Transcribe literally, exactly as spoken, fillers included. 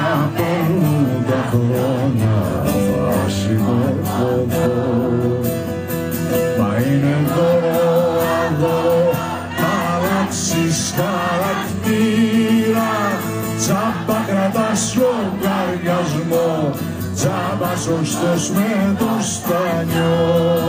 για πενήντα χρόνια φάση με κοπό. Μα είναι δώρο αδώρο, αλλάξεις χαρακτήρα, τσάμπα κρατάς λογαριασμό, τσάμπα σωστός με το στανιό.